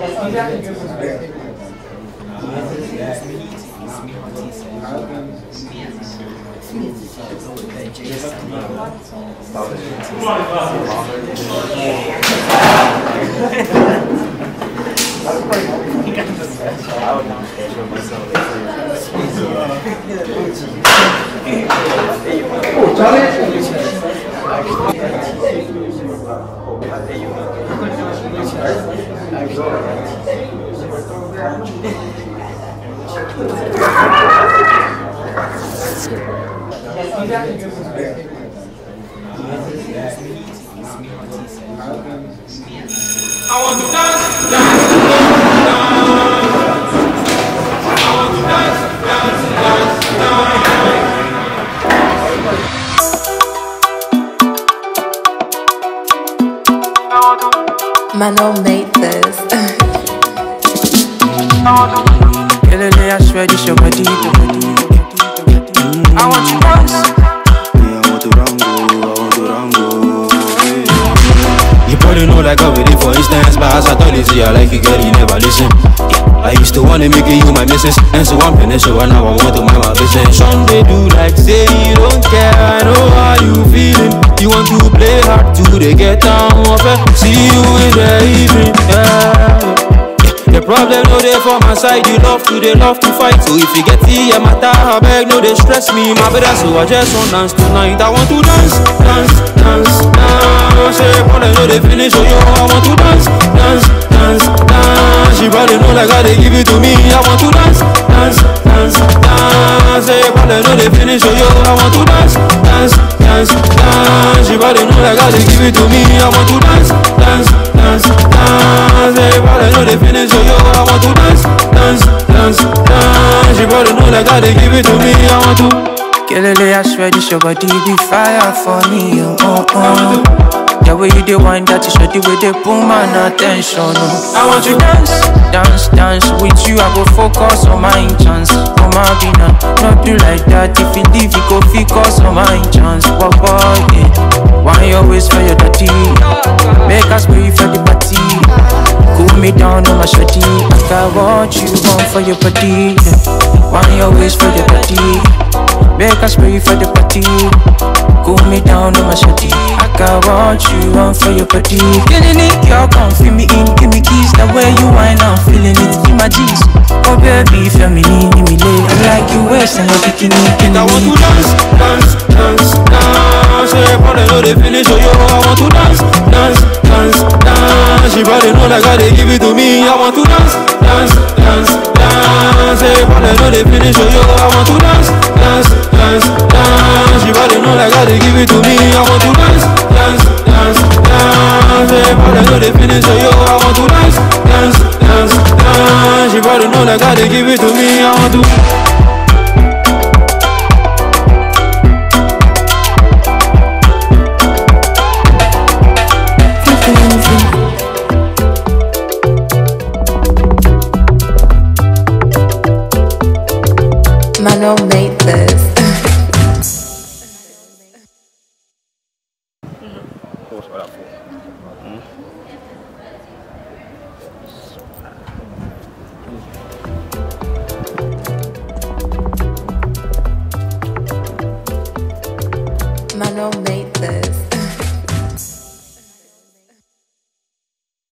I want to dance, dance, dance. I want to dance, dance, dance, dance. ManuelMadeThis. I swear this your body. I want you dance. Yeah, I want to rango. You probably know like I waiting for instance, but as I thought it's I like you, girl, you never listen. I used to wanna make you my missus, and so I'm finished, so now I want to mind my business. Some they do like say you don't care, I know how you feeling. You want to play hard too, they get down off it. See you in the evening, yeah. The problem no dey for my side, you love to fight. So if you get the matter, I beg no dey stress me, my brother. So I just want dance tonight. I want to dance, dance, dance, dance. Say problem no dey finish, so yo, I want to dance, dance, dance, dance. She probably know like how they give it to me. I want to dance, dance, dance, dance. Say problem no dey finish, so yo, I want to dance, dance, dance, dance. She probably know like how they give it to me. I want to dance, dance, dance, dance. Say problem no dey finish, so yo, I want to dance, dance, dance, dance. She probably know like how they give it to me. I want to. Kelele, I swear this your body be fire for me, The way you dey wind that is the way they pull my attention, I want you dance, dance, dance. With you I go focus on my chance. Oh my bina, not do like that. If you leave, you go focus on my chance. What boy, yeah. Why you always for your dirty? Make us pay for the party. Cool me down on my shawty. I got what you want for your body, Why you always for your dirty? Make us pay for the party. Cool me down on my shawty. I got what you want for your body. Feeling it, girl, come feel me in. Give me keys, the way you whine, I'm feeling it. In my jeans, oh baby, feminine, give me late. I like you waist and your bikini. I want to dance, dance, dance, dance. Say, probably know they finish, so yo, I want to dance, dance, dance, dance. She probably know like how they give it to me. I want to dance, dance, dance, dance. Say, probably know they finish, so yo, I want to dance, dance, dance, dance. She probably know like how they give it to me. I want to dance, dance, dance, dance. Say, probably know they finish, so yo, I want to dance, dance, dance, dance. She probably know like how they give it to me. I want to.